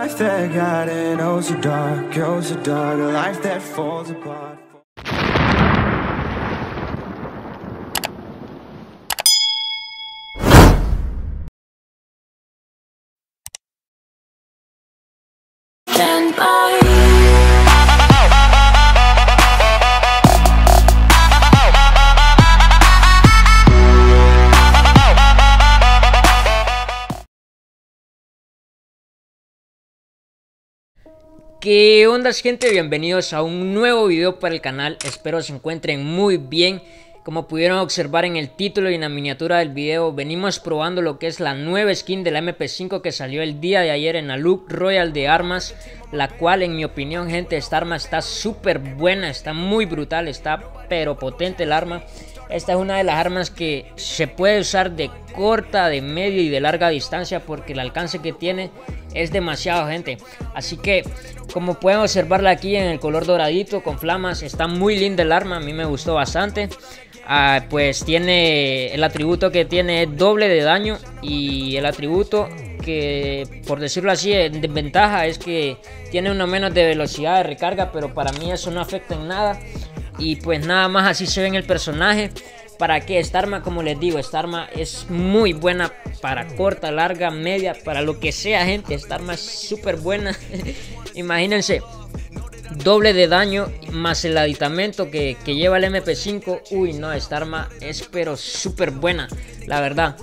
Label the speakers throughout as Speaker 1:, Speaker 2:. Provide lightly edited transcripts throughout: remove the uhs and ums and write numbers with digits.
Speaker 1: Life that got in, oh so dark, a life that falls apart.
Speaker 2: Stand by.
Speaker 3: ¿Qué onda, gente? Bienvenidos a un nuevo video para el canal. Espero se encuentren muy bien. Como pudieron observar en el título y en la miniatura del video, venimos probando lo que es la nueva skin de la MP5 que salió el día de ayer en la Loot Royal de armas, la cual en mi opinión, gente, esta arma está súper buena, está muy brutal, está pero potente el arma. Esta es una de las armas que se puede usar de corta, de media y de larga distancia porque el alcance que tiene es demasiado, gente. Así que como pueden observarla aquí en el color doradito con flamas, está muy linda el arma, a mí me gustó bastante. Pues tiene el atributo que tiene es doble de daño, y el atributo que, por decirlo así, en desventaja es que tiene uno menos de velocidad de recarga, pero para mí eso no afecta en nada. Y pues nada más, así se ve en el personaje. ¿Para qué? Esta arma, como les digo, esta arma es muy buena para corta, larga, media, para lo que sea, gente. Esta arma es súper buena. Imagínense, doble de daño más el aditamento que lleva el MP5. Uy, no, esta arma es pero súper buena, la verdad.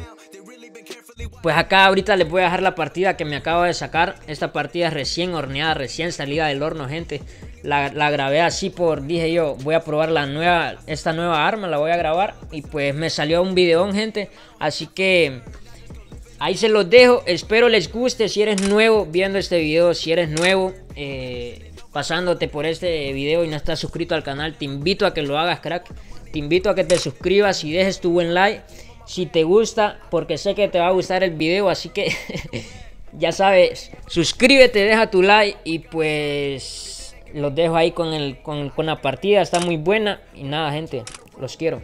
Speaker 3: Pues acá ahorita les voy a dejar la partida que me acabo de sacar. Esta partida es recién horneada, recién salida del horno, gente. La grabé así dije yo, voy a probar esta nueva arma, la voy a grabar. Y pues me salió un videón, gente. Así que ahí se los dejo, espero les guste. Si eres nuevo viendo este video, si eres nuevo pasándote por este video y no estás suscrito al canal, te invito a que lo hagas, crack. Te invito a que te suscribas y dejes tu buen like si te gusta, porque sé que te va a gustar el video. Así que ya sabes, suscríbete, deja tu like y pues los dejo ahí con la partida. Está muy buena y nada, gente, los quiero.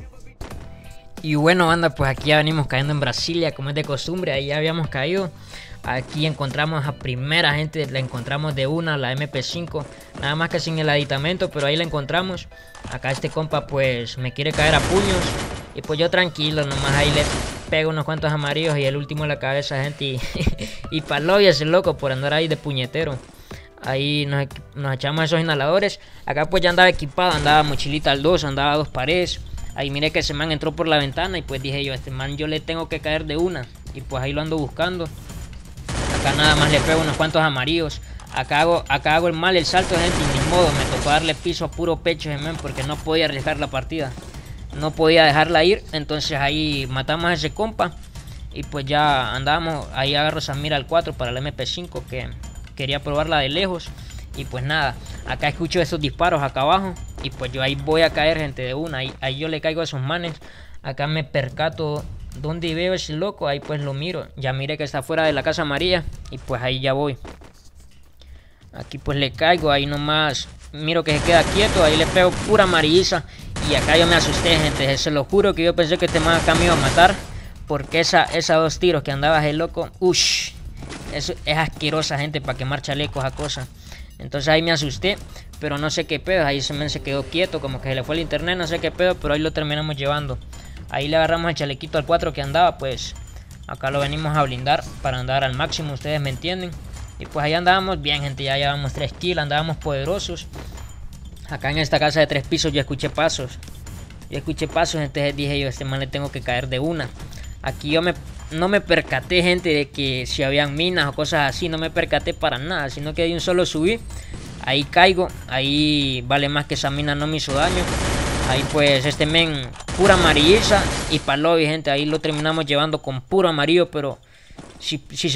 Speaker 3: Y bueno, banda, pues aquí ya venimos cayendo en Brasilia como es de costumbre. Ahí ya habíamos caído. Aquí encontramos a primera, gente, la encontramos de una, la MP5, nada más que sin el aditamento, pero ahí la encontramos. Acá este compa pues me quiere caer a puños y pues yo tranquilo, nomás ahí le pego unos cuantos amarillos y el último en la cabeza, gente, y palo y ese loco por andar ahí de puñetero. Ahí nos echamos esos inhaladores. Acá pues ya andaba equipado, andaba mochilita al 2, andaba 2 paredes. Ahí miré que ese man entró por la ventana y pues dije yo, a este man yo le tengo que caer de una. Y pues ahí lo ando buscando. Acá nada más le pego unos cuantos amarillos. Acá hago el mal, el salto, gente, y ni modo, me tocó darle piso a puro pecho, man, porque no podía arriesgar la partida. No podía dejarla ir, entonces ahí matamos a ese compa. Y pues ya andábamos, ahí agarro Samira al 4 para la MP5 que quería probarla de lejos. Y pues nada, acá escucho esos disparos acá abajo y pues yo ahí voy a caer, gente, de una. Ahí yo le caigo a esos manes. Acá me percato donde veo ese loco, ahí pues lo miro. Ya miré que está fuera de la casa amarilla y pues ahí ya voy. Aquí pues le caigo, ahí nomás miro que se queda quieto, ahí le pego pura amarilliza. Y acá yo me asusté, gente, se lo juro que yo pensé que este man acá me iba a matar, porque esos 2 tiros que andaba ese loco, ush, eso es asquerosa, gente, para quemar chalecos a cosas. Entonces ahí me asusté, pero no sé qué pedo. Ahí se quedó quieto, como que se le fue el internet, no sé qué pedo, pero ahí lo terminamos llevando. Ahí le agarramos el chalequito al 4 que andaba, pues acá lo venimos a blindar para andar al máximo, ustedes me entienden. Y pues ahí andábamos bien, gente, ya llevamos 3 kills, andábamos poderosos. Acá en esta casa de 3 pisos yo escuché pasos. Entonces dije yo, a este man le tengo que caer de una. Aquí yo no me percaté, gente, de que si habían minas o cosas así, no me percaté para nada, sino que de un solo subí, ahí caigo, ahí vale más que esa mina no me hizo daño. Ahí pues este men pura amarilleza y palo, y gente, ahí lo terminamos llevando con puro amarillo, pero si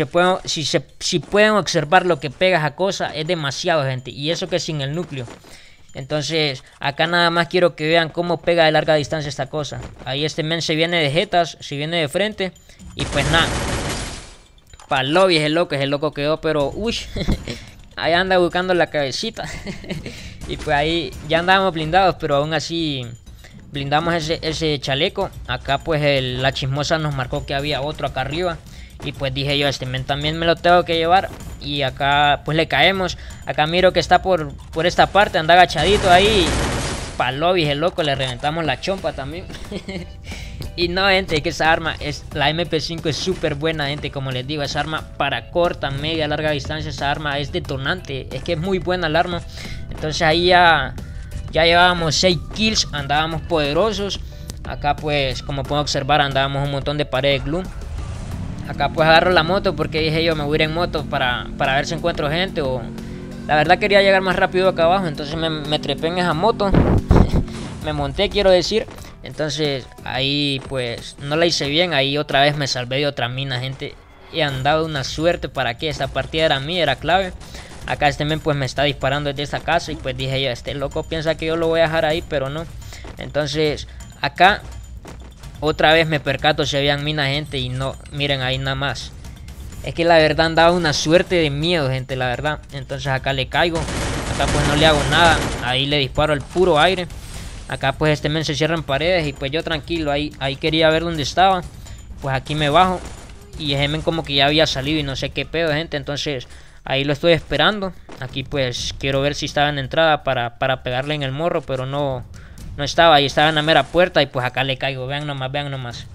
Speaker 3: pueden observar lo que pegas a cosa, es demasiado, gente, y eso que sin el núcleo. Entonces acá nada más quiero que vean cómo pega de larga distancia esta cosa. Ahí este men se viene de jetas, se viene de frente. Y pues nada, para el lobby ese loco quedó, pero uy, ahí anda buscando la cabecita. Y pues ahí ya andábamos blindados, pero aún así blindamos ese chaleco. Acá pues la chismosa nos marcó que había otro acá arriba. Y pues dije yo, este men también me lo tengo que llevar. Y acá pues le caemos. Acá miro que está por esta parte, anda agachadito ahí. Pa'l lobby, el loco, le reventamos la chompa también. Y no, gente, que esa arma, la MP5 es súper buena, gente. Como les digo, esa arma para corta, media, larga distancia, esa arma es detonante. Es que es muy buena el arma. Entonces ahí ya llevábamos 6 kills, andábamos poderosos. Acá pues, como pueden observar, andábamos un montón de pared de glue. Acá pues agarro la moto porque dije yo, me voy a ir en moto para ver si encuentro gente. O la verdad quería llegar más rápido acá abajo, entonces me trepé en esa moto. Me monté, quiero decir. Entonces ahí pues no la hice bien. Ahí otra vez me salvé de otra mina, gente. He andado una suerte para que esta partida era mía, era clave. Acá este men pues me está disparando desde esta casa. Y pues dije yo, este loco piensa que yo lo voy a dejar ahí, pero no. Entonces acá otra vez me percato si habían minas, gente. Y no, miren ahí nada más. Es que la verdad andaba una suerte de miedo, gente, la verdad. Entonces acá le caigo. Acá pues no le hago nada. Ahí le disparo al puro aire. Acá pues este men se cierra en paredes. Y pues yo tranquilo, ahí quería ver dónde estaba. Pues aquí me bajo. Y ese men como que ya había salido y no sé qué pedo, gente. Entonces ahí lo estoy esperando. Aquí pues quiero ver si estaba en entrada para pegarle en el morro. Pero no estaba, ahí estaba en la mera puerta. Y pues acá le caigo, vean nomás, vean nomás.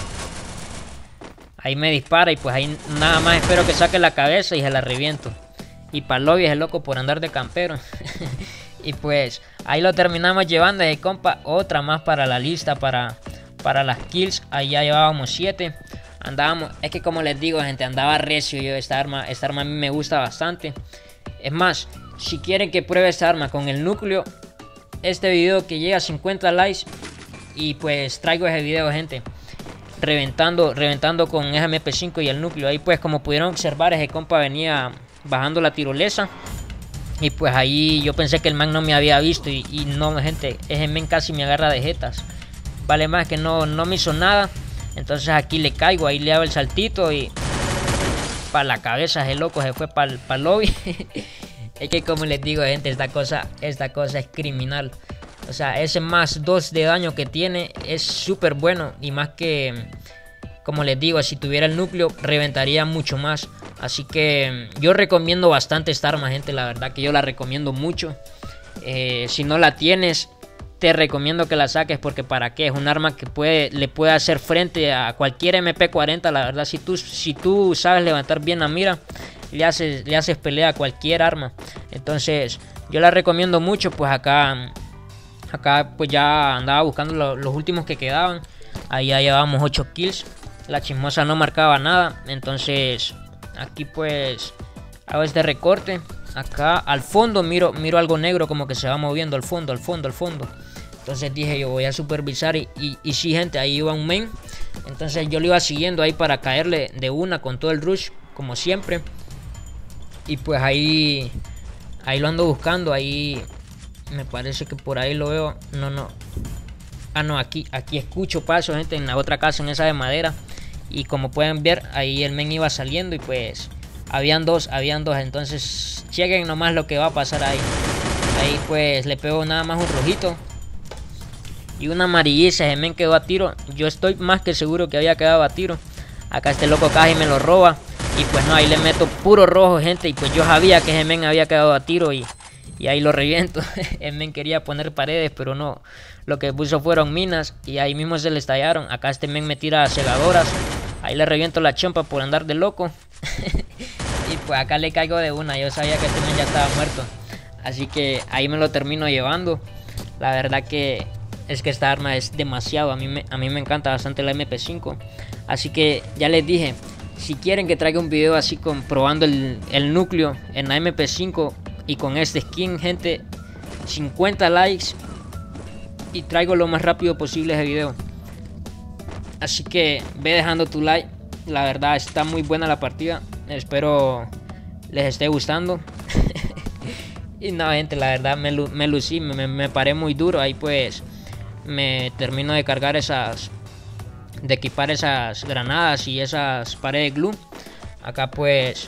Speaker 3: Ahí me dispara y pues ahí nada más espero que saque la cabeza y se la reviento. Y pa'l lobby es el loco por andar de campero. Y pues ahí lo terminamos llevando ese compa. Otra más para la lista, para las kills. Ahí ya llevábamos 7. Andábamos, es que como les digo, gente, andaba recio yo. Esta arma a mí me gusta bastante. Es más, si quieren que pruebe esta arma con el núcleo, este video que llega a 50 likes, y pues traigo ese video, gente, reventando con esa MP5 y el núcleo. Ahí pues como pudieron observar, ese compa venía bajando la tirolesa. Y pues ahí yo pensé que el man no me había visto. Y no, gente, ese man casi me agarra de jetas. Vale más que no me hizo nada. Entonces aquí le caigo, ahí le hago el saltito. Y para la cabeza ese loco se fue para el lobby. Es que como les digo, gente, esta cosa es criminal. O sea, ese más 2 de daño que tiene es súper bueno. Y más que, como les digo, si tuviera el núcleo, reventaría mucho más. Así que yo recomiendo bastante esta arma, gente. La verdad que yo la recomiendo mucho. Si no la tienes, te recomiendo que la saques. Porque para qué, es un arma que le puede hacer frente a cualquier MP40. La verdad, si tú sabes levantar bien la mira, le haces pelea a cualquier arma. Entonces yo la recomiendo mucho. Pues acá pues ya andaba buscando los últimos que quedaban. Ahí ya llevábamos 8 kills. La chismosa no marcaba nada. Entonces aquí pues hago este recorte. Acá al fondo miro algo negro como que se va moviendo al fondo. Entonces dije yo voy a supervisar. Y sí, gente, ahí iba un men. Entonces yo lo iba siguiendo ahí para caerle de una con todo el rush, como siempre. Y pues ahí lo ando buscando. Ahí me parece que por ahí lo veo. No. Ah, no, aquí escucho pasos, gente, en la otra casa, en esa de madera. Y como pueden ver, ahí el men iba saliendo. Y pues habían dos. Entonces chequen nomás lo que va a pasar ahí. Ahí pues le pego nada más un rojito y una amarilleza. El men quedó a tiro. Yo estoy más que seguro que había quedado a tiro. Acá este loco casi me lo roba. Y pues no, ahí le meto puro rojo, gente. Y pues yo sabía que ese men había quedado a tiro. Y ahí lo reviento. El men quería poner paredes, pero no. Lo que puso fueron minas. Y ahí mismo se le estallaron. Acá este men me tira cegadoras. Ahí le reviento la chompa por andar de loco. Y pues acá le caigo de una. Yo sabía que este men ya estaba muerto. Así que ahí me lo termino llevando. La verdad que es que esta arma es demasiado. A mí me encanta bastante la MP5. Así que ya les dije, si quieren que traiga un video así probando el núcleo en la MP5 y con este skin, gente, 50 likes y traigo lo más rápido posible ese video. Así que ve dejando tu like. La verdad está muy buena la partida. Espero les esté gustando. Y no, gente, la verdad me lucí, me paré muy duro. Ahí pues me termino de cargar de equipar esas granadas y esas paredes de glue. Acá pues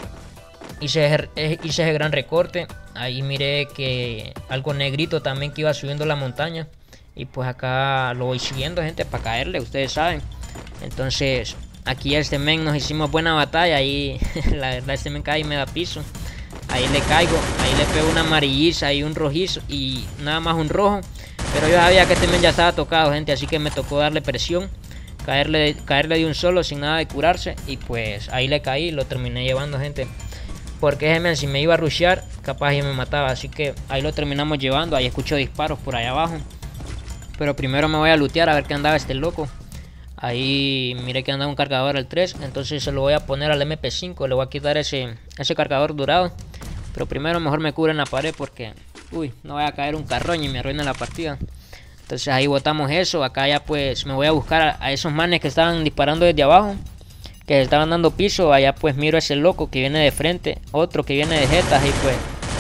Speaker 3: hice ese gran recorte. Ahí miré que algo negrito también que iba subiendo la montaña. Y pues acá lo voy siguiendo, gente, para caerle, ustedes saben. Entonces aquí este men nos hicimos buena batalla. Ahí la verdad este men cae y me da piso. Ahí le caigo, ahí le pego una amarilliza y un rojizo y nada más un rojo. Pero yo sabía que este men ya estaba tocado, gente, así que me tocó darle presión. Caerle de un solo sin nada de curarse. Y pues ahí le caí y lo terminé llevando, gente. Porque ese men si me iba a rushear, capaz ya me mataba. Así que ahí lo terminamos llevando. Ahí escucho disparos por allá abajo. Pero primero me voy a lootear a ver qué andaba este loco. Ahí miré que andaba un cargador al 3. Entonces se lo voy a poner al MP5. Le voy a quitar ese cargador dorado. Pero primero mejor me cubro en la pared porque... uy, no vaya a caer un carroño y me arruina la partida. Entonces ahí botamos eso. Acá ya pues me voy a buscar a esos manes que estaban disparando desde abajo. Que se estaban dando piso. Allá pues miro a ese loco que viene de frente. Otro que viene de jetas. Y pues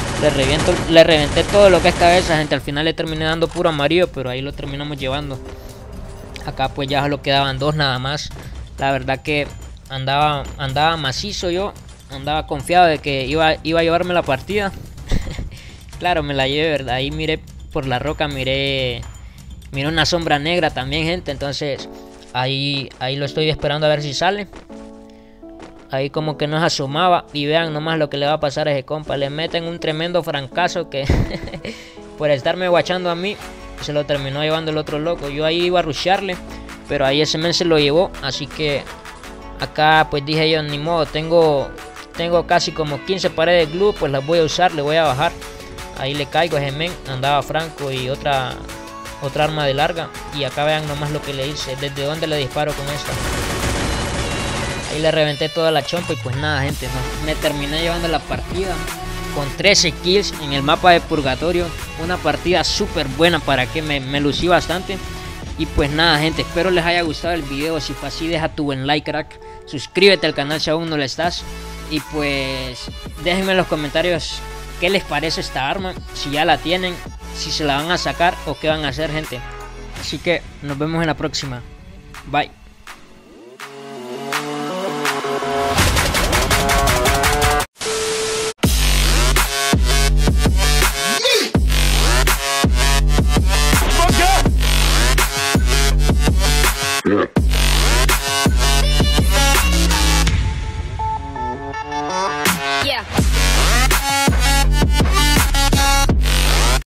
Speaker 3: le reventé todo lo que es cabeza, gente. Al final le terminé dando puro amarillo. Pero ahí lo terminamos llevando. Acá pues ya solo quedaban 2 nada más. La verdad que andaba macizo yo. Andaba confiado de que iba a llevarme la partida. Claro, me la llevé, ¿verdad? Ahí miré por la roca, miré una sombra negra también, gente. Entonces ahí lo estoy esperando a ver si sale. Ahí como que nos asomaba. Y vean nomás lo que le va a pasar a ese compa. Le meten un tremendo francazo que por estarme guachando a mí se lo terminó llevando el otro loco. Yo ahí iba a rushearle, pero ahí ese men se lo llevó. Así que acá pues dije yo, ni modo, tengo casi como 15 paredes de glue, pues las voy a usar, le voy a bajar. Ahí le caigo a ese men, andaba franco y otra arma de larga. Y acá vean nomás lo que le hice, desde dónde le disparo con esta. Ahí le reventé toda la chompa y pues nada, gente, no, me terminé llevando la partida con 13 kills en el mapa de Purgatorio. Una partida súper buena, para que me lucí bastante. Y pues nada, gente, espero les haya gustado el video. Si fue así, deja tu buen like, crack. Suscríbete al canal si aún no lo estás. Y pues déjenme en los comentarios qué les parece esta arma, si ya la tienen, si se la van a sacar o qué van a hacer, gente. Así que nos vemos en la próxima. Bye.